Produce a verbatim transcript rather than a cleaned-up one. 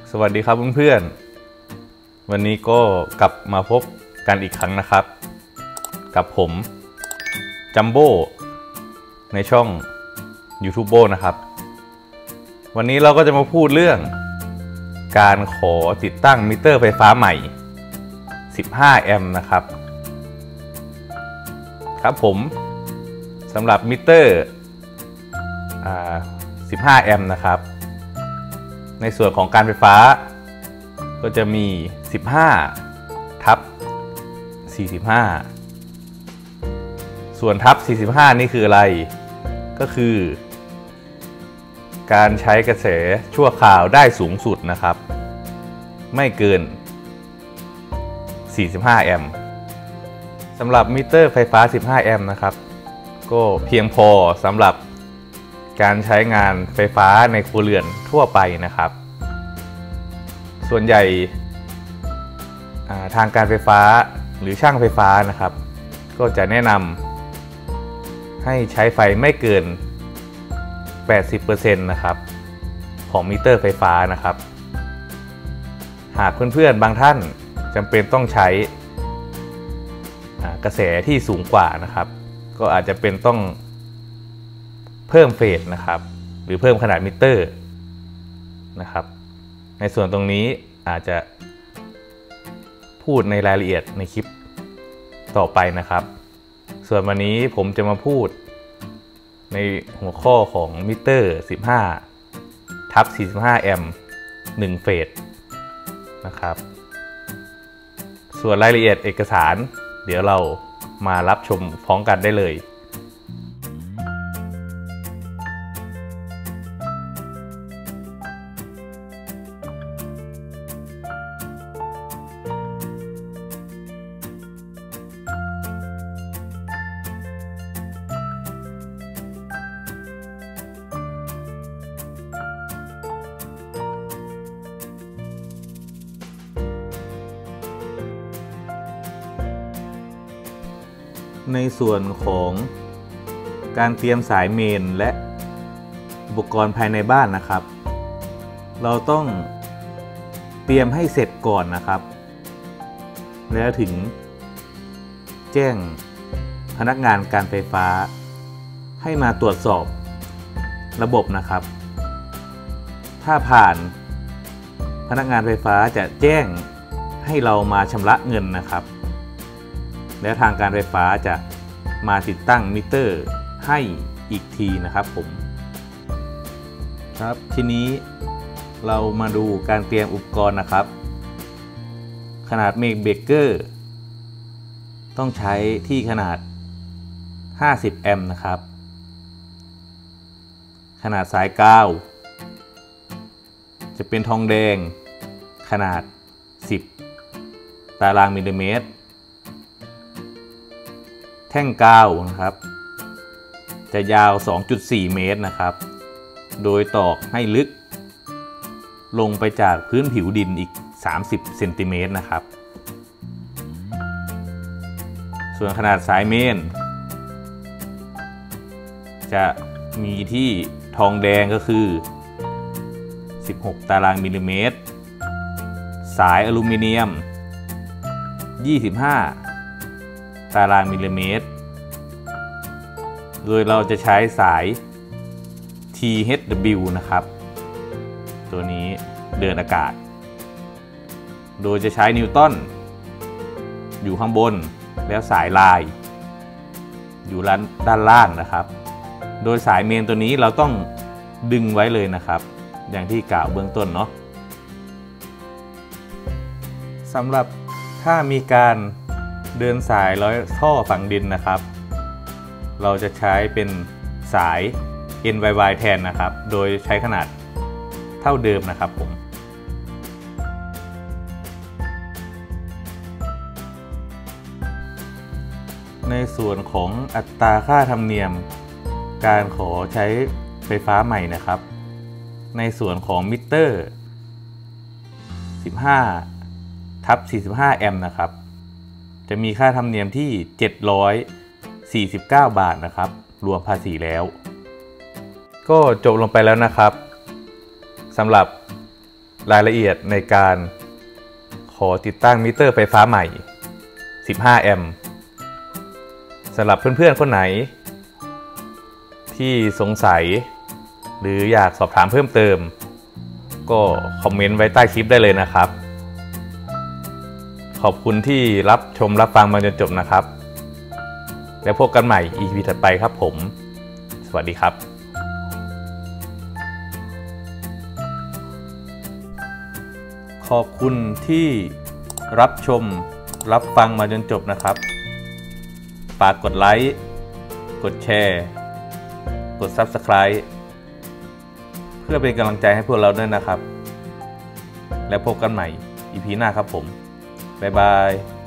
สวัสดีครับเพื่อนๆวันนี้ก็กลับมาพบกันอีกครั้งนะครับกับผมจัมโบ้ในช่อง ยูทูบ นะครับวันนี้เราก็จะมาพูดเรื่องการขอติดตั้งมิเตอร์ไฟฟ้าใหม่สิบห้าแอมป์นะครับครับผมสำหรับมิเตอร์สิบห้าแอมป์นะครับในส่วนของการไฟฟ้าก็จะมีสิบห้าทับสี่สิบห้าส่วนทับสี่สิบห้านี่คืออะไรก็คือการใช้กระแสชั่วคราวได้สูงสุดนะครับไม่เกินสี่สิบห้าแอมป์สำหรับมิเตอร์ไฟฟ้าสิบห้าแอมป์นะครับก็เพียงพอสำหรับการใช้งานไฟฟ้าในครัวเรือนทั่วไปนะครับส่วนใหญ่ทางการไฟฟ้าหรือช่างไฟฟ้านะครับก็จะแนะนำให้ใช้ไฟไม่เกิน แปดสิบเปอร์เซ็นต์ นะครับของมิเตอร์ไฟฟ้านะครับหากเพื่อนๆบางท่านจำเป็นต้องใช้กระแสที่สูงกว่านะครับก็อาจจะเป็นต้องเพิ่มเฟสนะครับหรือเพิ่มขนาดมิเตอร์นะครับในส่วนตรงนี้อาจจะพูดในรายละเอียดในคลิปต่อไปนะครับส่วนวันนี้ผมจะมาพูดในหัวข้อของมิเตอร์สิบห้าทับสี่สิบห้าแอมป์หนึ่งเฟสนะครับส่วนรายละเอียดเอกสารเดี๋ยวเรามารับชมพร้อมกันได้เลยในส่วนของการเตรียมสายเมนและอุปกรณ์ภายในบ้านนะครับเราต้องเตรียมให้เสร็จก่อนนะครับแล้วถึงแจ้งพนักงานการไฟฟ้าให้มาตรวจสอบระบบนะครับถ้าผ่านพนักงานไฟฟ้าจะแจ้งให้เรามาชำระเงินนะครับแล้วทางการไฟฟ้าจะมาติดตั้งมิเตอร์ให้อีกทีนะครับผมครับทีนี้เรามาดูการเตรียมอุปกรณ์นะครับขนาดเมกเบรกเกอร์ต้องใช้ที่ขนาดห้าสิบแอมป์นะครับขนาดสายกาวจะเป็นทองแดงขนาดสิบตารางมิลลิเมตรแท่งกาวนะครับจะยาว สองจุดสี่ เมตรนะครับโดยตอกให้ลึกลงไปจากพื้นผิวดินอีกสามสิบเซนติเมตรนะครับส่วนขนาดสายเมนจะมีที่ทองแดงก็คือสิบหกตารางมิลลิเมตรสายอลูมิเนียมยี่สิบห้าตารางมิลลิเมตรโดยเราจะใช้สาย ที เอช ดับเบิลยู นะครับตัวนี้เดินอากาศโดยจะใช้นิวตันอยู่ข้างบนแล้วสายลายอยู่ด้านล่างนะครับโดยสายเมนตัวนี้เราต้องดึงไว้เลยนะครับอย่างที่กล่าวเบื้องต้นเนาะสำหรับถ้ามีการเดินสายร้อยท่อฝังดินนะครับเราจะใช้เป็นสาย เอ็น วาย วาย แทนนะครับโดยใช้ขนาดเท่าเดิมนะครับผมในส่วนของอัตราค่าธรรมเนียมการขอใช้ไฟฟ้าใหม่นะครับในส่วนของมิเตอร์สิบห้าทับสี่สิบห้าแอมป์นะครับจะมีค่าธรรมเนียมที่เจ็ดร้อยสี่สิบเก้าบาทนะครับรวมภาษีแล้วก็จบลงไปแล้วนะครับสำหรับรายละเอียดในการขอติดตั้งมิเตอร์ไฟฟ้าใหม่สิบห้าแอมป์สำหรับเพื่อนๆคนไหนที่สงสัยหรืออยากสอบถามเพิ่มเติมก็คอมเมนต์ไว้ใต้คลิปได้เลยนะครับขอบคุณที่รับชมรับฟังมาจนจบนะครับแล้วพบกันใหม่ อี พี ถัดไปครับผมสวัสดีครับขอบคุณที่รับชมรับฟังมาจนจบนะครับฝากกดไลค์กดแชร์กด ซับสไครบ์ เพื่อเป็นกำลังใจให้พวกเราด้วยนะครับแล้วพบกันใหม่ อี พี หน้าครับผมบ๊ายบาย